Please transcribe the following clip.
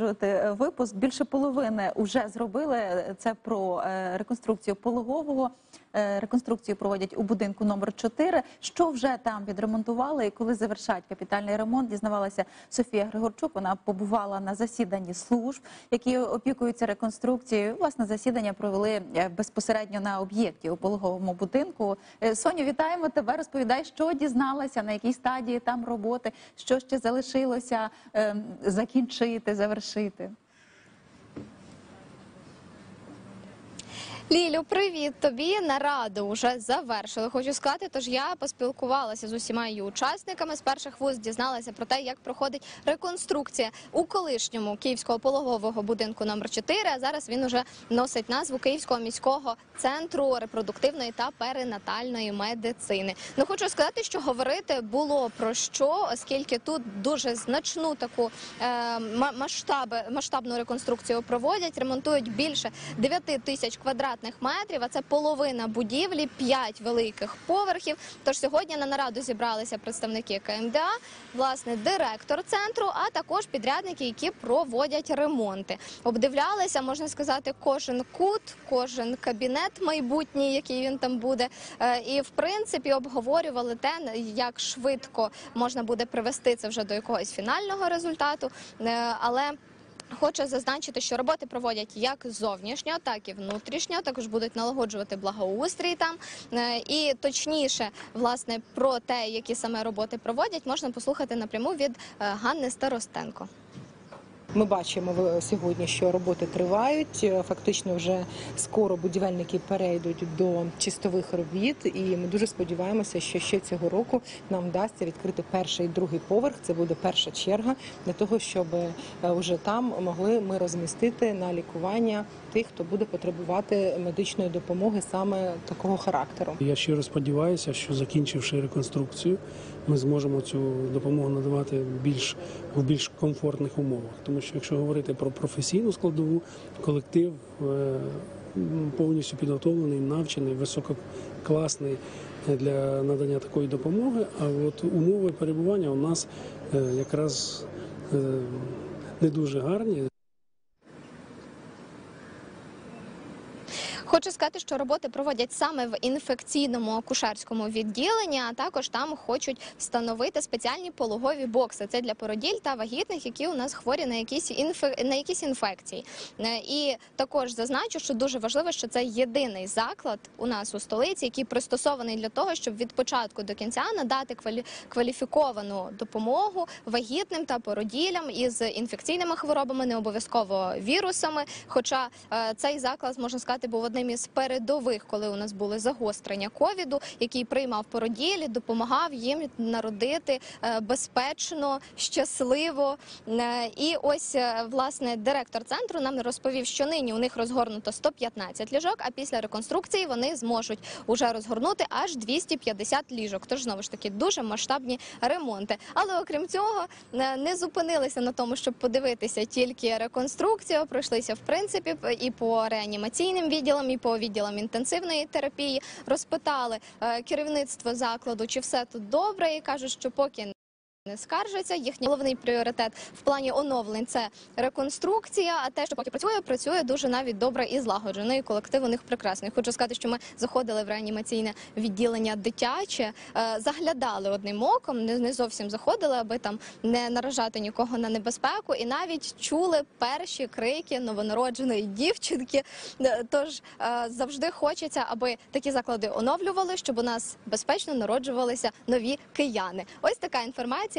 Випуск більше половини вже зробили. Це про реконструкцію Пологового. Реконструкцію проводять у будинку номер 4. Що вже там відремонтували і коли завершать капітальний ремонт, дізнавалася Софія Григорчук. Вона побувала на засіданні служб, які опікуються реконструкцією. Власне, засідання провели безпосередньо на об'єкті у Пологовому будинку. Соню, вітаємо тебе. Розповідай, що дізналася, на якій стадії там роботи, що ще залишилося закінчити, завершити. Лілю, привіт тобі. Нараду вже завершили, хочу сказати. Тож я поспілкувалася з усіма її учасниками. З перших вуст дізналася про те, як проходить реконструкція у колишньому Київського пологового будинку номер 4. А зараз він уже носить назву Київського міського центру репродуктивної та перинатальної медицини. Ну, хочу сказати, що говорити було про що, оскільки тут дуже значну таку масштабну реконструкцію проводять. Ремонтують більше 9 тисяч квадратних метрів, а це половина будівлі, 5 великих поверхів. Тож сьогодні на нараду зібралися представники КМДА, власне, директор центру, а також підрядники, які проводять ремонти. Обдивлялися, можна сказати, кожен кут, кожен кабінет майбутній, який він там буде. І, в принципі, обговорювали те, як швидко можна буде привести це вже до якогось фінального результату. Але хочу зазначити, що роботи проводять як зовнішньо, так і внутрішньо. Також будуть налагоджувати благоустрій там. І точніше, власне, про те, які саме роботи проводять, можна послухати напряму від Ганни Старостенко. Ми бачимо сьогодні, що роботи тривають. Фактично вже скоро будівельники перейдуть до чистових робіт. І ми дуже сподіваємося, що ще цього року нам вдасться відкрити перший і другий поверх. Це буде перша черга для того, щоб вже там могли ми розмістити на лікування тих, хто буде потребувати медичної допомоги саме такого характеру. Я щиро сподіваюся, що закінчивши реконструкцію, ми зможемо цю допомогу надавати в більш комфортних умовах. Тому що якщо говорити про професійну складову, колектив повністю підготовлений, навчений, висококласний для надання такої допомоги, а от умови перебування у нас якраз не дуже гарні. Хочу сказати, що роботи проводять саме в інфекційному акушерському відділенні, а також там хочуть встановити спеціальні пологові бокси. Це для породіль та вагітних, які у нас хворі на якісь інфекції. І також зазначу, що дуже важливо, що це єдиний заклад у нас у столиці, який пристосований для того, щоб від початку до кінця надати кваліфіковану допомогу вагітним та породілям із інфекційними хворобами, не обов'язково вірусами. Хоча цей заклад, можна сказати, був одним із передових, коли у нас були загострення ковіду, який приймав породілі, допомагав їм народити безпечно, щасливо. І ось, власне, директор центру нам розповів, що нині у них розгорнуто 115 ліжок, а після реконструкції вони зможуть уже розгорнути аж 250 ліжок. Тож, знову ж таки, дуже масштабні ремонти. Але, окрім цього, не зупинилися на тому, щоб подивитися тільки реконструкцію, пройшлися, в принципі, і по реанімаційним відділам, і по відділам інтенсивної терапії, розпитали керівництво закладу, чи все тут добре, і кажуть, що поки не скаржаться. Їхній головний пріоритет в плані оновлень – це реконструкція, а те, що поки працює дуже навіть добре і злагоджено, і колектив у них прекрасний. Хочу сказати, що ми заходили в реанімаційне відділення дитяче, заглядали одним оком, не зовсім заходили, аби там не наражати нікого на небезпеку, і навіть чули перші крики новонародженої дівчинки. Тож завжди хочеться, аби такі заклади оновлювали, щоб у нас безпечно народжувалися нові кияни. Ось така інформація